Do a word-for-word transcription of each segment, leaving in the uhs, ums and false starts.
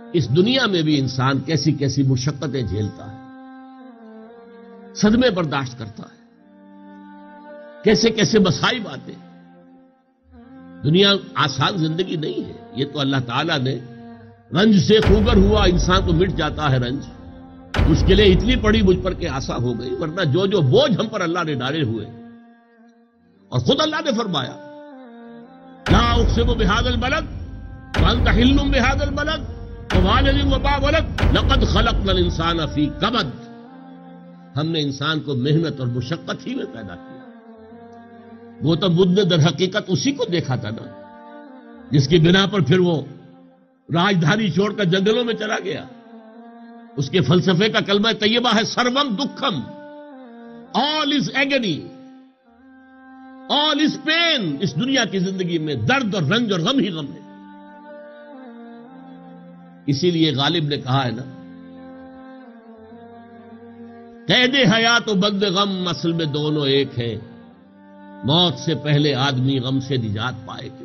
اس دنیا میں بھی انسان کیسی کیسی مشقتیں جھیلتا ہے، صدمے برداشت کرتا ہے، کیسے کیسے مصائب آتے ہیں۔ دنیا آسان زندگی نہیں ہے، یہ تو اللہ تعالیٰ نے رنج سے خوگر ہوا انسان تو مٹ جاتا ہے رنج، مشکلیں اتنی پڑی مجھ پر کہ آسا ہو گئی، ورنہ جو جو بوجھ ہم پر اللہ نے ڈالے ہوئے، اور خود اللہ نے فرمایا لا اقسم بہذا البلد وانت حل بہذا البلد ووالد وما ولد لقد خلقنا الانسان فی کبد، ہم نے انسان کو محنت اور مشقت ہی میں پیدا کیا۔ گوتم بدھ نے در حقیقت اسی کو دیکھا تھا نا، جس کی بنا پر پھر وہ راجدھانی چھوڑ کر جنگلوں میں چلا گیا۔ اس کے فلسفے کا کلمہ طیبہ ہے سروم دکھم، آل از ایگنی، آل از پین۔ اس دنیا کی زندگی میں درد اور رنج اور غم ہی غم ہے۔ اسی لیے غالب نے کہا ہے نا، قید حیات و بند غم اصل میں دونوں ایک ہیں، موت سے پہلے آدمی غم سے نجات پائے کیوں۔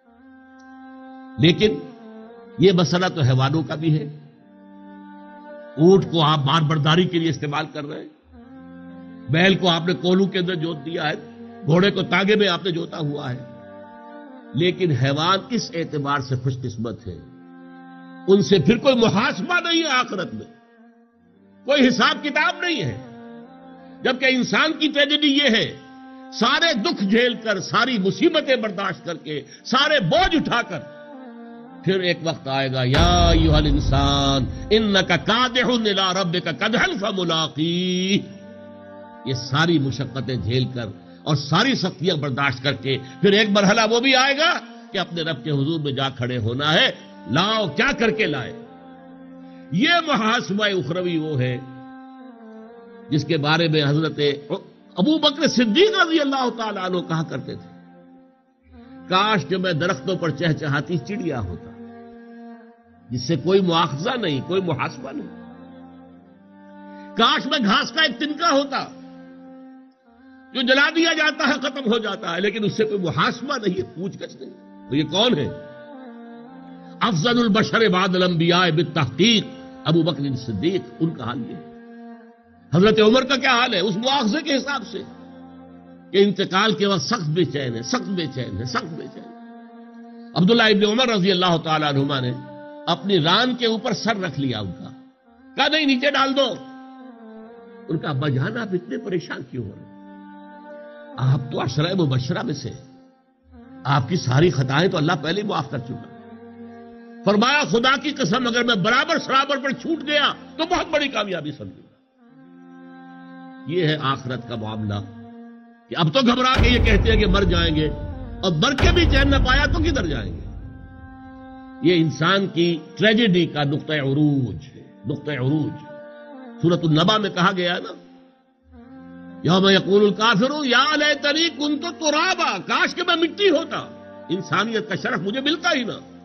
لیکن یہ مسئلہ تو حیوانوں کا بھی ہے۔ اونٹ کو آپ مار برداری کے لیے استعمال کر رہے ہیں، بیل کو آپ نے کولو کے اندر جوت دیا ہے، گھوڑے کو تاگے میں آپ نے جوتا ہوا ہے، لیکن حیوان اس اعتبار سے خوش قسمت ہے، ان سے پھر کوئی محاسبہ نہیں ہے، آخرت میں کوئی حساب کتاب نہیں ہے۔ جبکہ انسان کی ٹریجڈی یہ ہے، سارے دکھ جھیل کر، ساری مصیبتیں برداشت کر کے، سارے بوجھ اٹھا کر، پھر ایک وقت آئے گا یا ایھا الانسان انک کادح الی ربک کدحا فملاقیہ، یہ ساری مشقتیں جھیل کر اور ساری سختیاں برداشت کر کے پھر ایک مرحلہ وہ بھی آئے گا کہ اپنے رب کے حضور میں جا کھڑے ہونا ہے، لاؤ کیا کر کے لائے۔ یہ محاسبہ اخروی وہ ہے جس کے بارے میں حضرت ابو بکر صدیق رضی اللہ تعالیٰ عنہ کہا کرتے تھے، کاش کہ میں درختوں پر چہچہاتی چڑیا ہوتا جس سے کوئی مواخذہ نہیں، کوئی محاسبہ نہیں، کاش میں گھاس کا ایک تنکا ہوتا جو جلا دیا جاتا ہے، ختم ہو جاتا ہے، لیکن اس سے کوئی محاسبہ نہیں ہے، پوچھ گچھ نہیں۔ تو یہ کون ہے؟ افضل البشر بعد الانبیاء بالتحقیق ابو بکر صدیق، ان کا حال یہ ہے۔ حضرت عمر کا کیا حال ہے اس مواخذے کے حساب سے کہ انتقال کے وقت سخت بے چین ہے، سخت بے چین ہے، سخت بے چین ہے۔ عبداللہ ابن عمر رضی اللہ تعالیٰ عنہما نے اپنی ران کے اوپر سر رکھ لیا ان کا، کہا نہیں نیچے ڈال دو۔ ان کا ابا جان آپ اتنے پریشان کیوں ہو رہے؟ آپ تو عشرہ مبشرہ میں سے، آپ کی ساری خطائیں تو اللہ پہلے ہی معاف کر چکا۔ فرمایا خدا کی قسم اگر میں برابر سرابر پر چھوٹ گیا تو بہت بڑی کامیابی سمجھوں گا۔ یہ ہے آخرت کا معاملہ کہ اب تو گھبرا کے یہ کہتے ہیں کہ مر جائیں گے، اور مر کے بھی چین نہ پایا تو کدھر جائیں گے۔ یہ انسان کی ٹریجڈی کا نقطہ عروج ہے، نقطہ عروج۔ سورۃ النبا میں کہا گیا ہے نا، یوم یقول الکافر یا لیتنی کنت ترابا، کاش کہ میں مٹی ہوتا، انسانیت کا شرف مجھے ملتا ہی نہ۔